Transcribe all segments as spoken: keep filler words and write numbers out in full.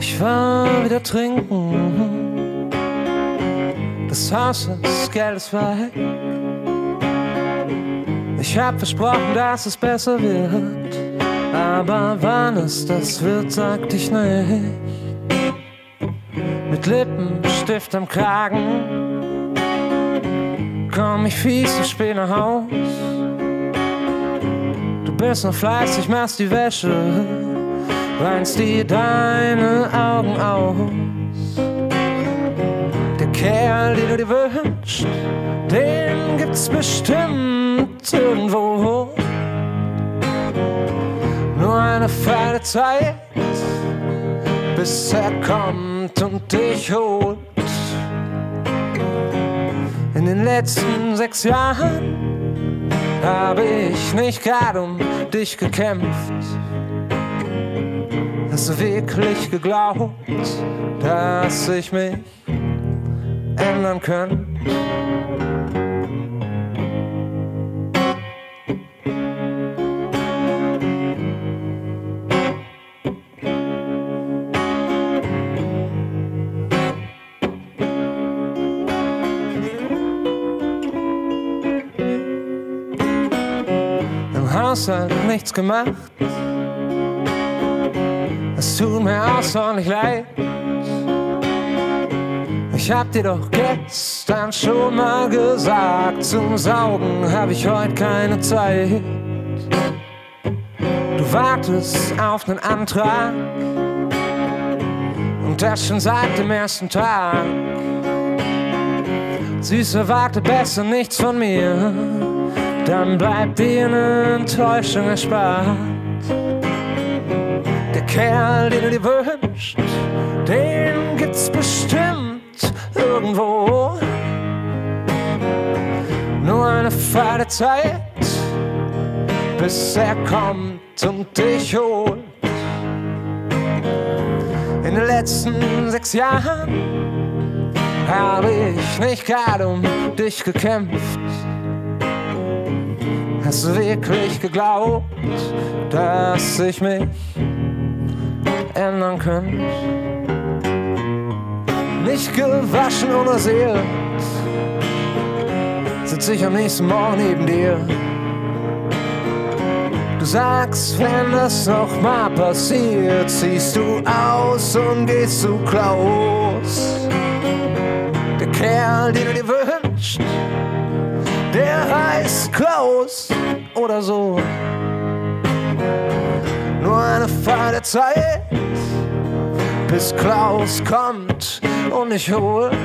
Ich war wieder trinken, das Haus des Geldes war weg. Ich hab versprochen, dass es besser wird, aber wann es das wird, sagte ich nicht. Mit Lippenstift am Kragen komm ich fies zu spät nach Haus. Du bist noch fleißig, machst die Wäsche, weinst dir deine Augen aus. Der Kerl, den du dir wünschst, den gibt's bestimmt irgendwo. Nur eine Frage der Zeit, bis er kommt und dich holt. In den letzten sechs Jahren habe ich nicht gerade um dich gekämpft. Hast du wirklich geglaubt, dass ich mich ändern könnte? Im Haushalt nichts gemacht. Es tut mir außerordentlich leid. Ich hab dir doch gestern schon mal gesagt, zum Saugen hab ich heute keine Zeit. Du wartest auf nen Antrag und das schon seit dem ersten Tag. Süße, warte besser nichts von mir, dann bleibt dir ne Enttäuschung erspart. Der Kerl, den du dir wünschst, den gibt's bestimmt irgendwo. Nur eine Frage der Zeit, bis er kommt und dich holt. In den letzten sechs Jahren habe ich nicht gerade um dich gekämpft. Hast du wirklich geglaubt, dass ich mich ändern könnte? Nicht gewaschen und rasiert, sitz ich am nächsten Morgen neben dir. Du sagst, wenn das noch mal passiert, ziehst du aus und gehst zu Klaus. Der Kerl, den du dir wünschst, der heißt Klaus oder so. Nur eine Frage der Zeit, bis Klaus kommt und mich holt.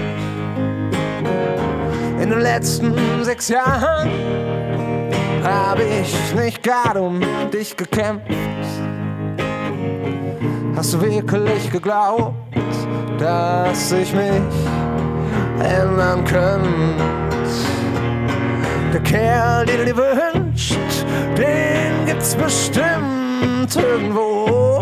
In den letzten sechs Jahren habe ich nicht gerade um dich gekämpft. Hast du wirklich geglaubt, dass ich mich ändern könnte? Der Kerl, den du dir wünschst, den gibt's bestimmt irgendwo.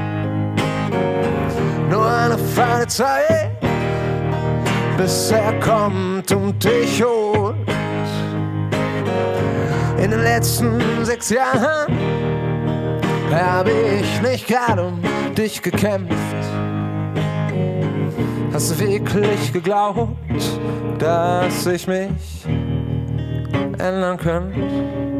Nur eine Frage der Zeit, bis er kommt und dich holt. In den letzten sechs Jahren habe ich nicht gerade um dich gekämpft. Hast du wirklich geglaubt, dass ich mich ändern könnte?